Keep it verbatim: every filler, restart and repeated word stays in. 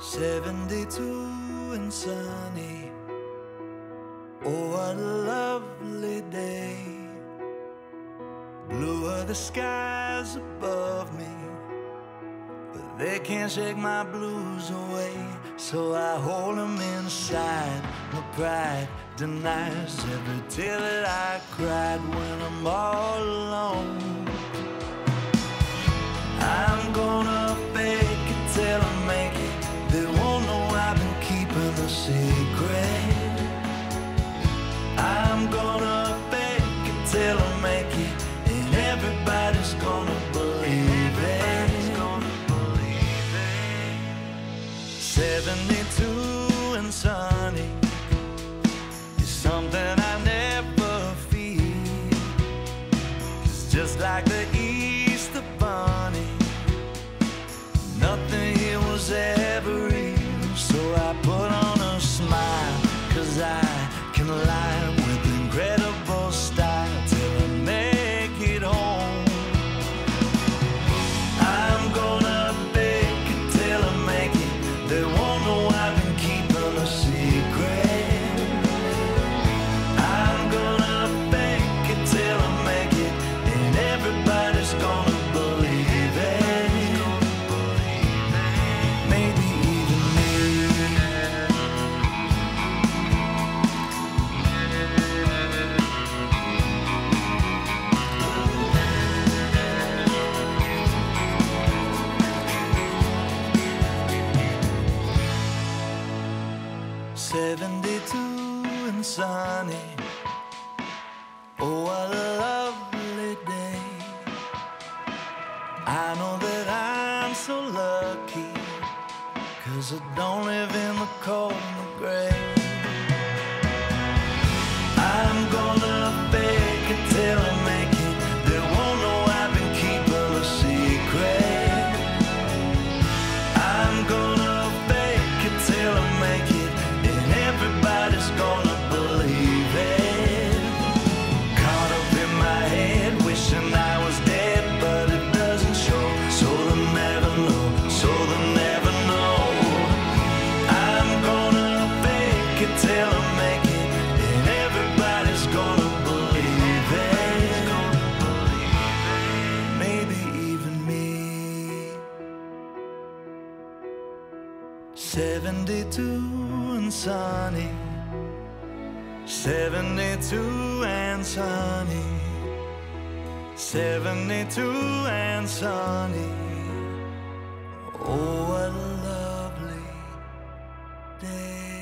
seventy-two and sunny. Oh, what a lovely day. Blue are the skies above me, but they can't shake my blues away. So I hold them inside. My pride denies every tear that I cried when I'm all alone. I'm gonna fake it till I make it. They won't know I've been keeping a secret. I'm gonna fake it till I make it, and everybody's gonna believe it. seventy-two and sunny is something I never feel. It's just like the Easter bunny, nothing here was ever real. So I put on a smile, 'cause I can lie with incredible style till I make it home. I'm gonna fake it till I make it. They won't know I've been keeping a secret. I'm gonna fake it till I make it, and everybody's gonna believe it. Maybe even me. seventy-two and sunny. Oh, what a lovely day. I know that I'm so lucky, 'cause I don't live in the cold and the gray. I'm gonna fake it till I make it. They won't know I've been keeping a secret. I'm gonna fake it till I make it, and everybody's gonna believe it. Caught up in my head, wishing I was dead, but it doesn't show. So they'll never know, so they'll never know. I'm gonna fake it till I make it, and everybody's gonna believe it. Maybe even me. seventy-two and sunny. seventy-two and sunny. seventy-two and sunny. Oh, what a lovely day.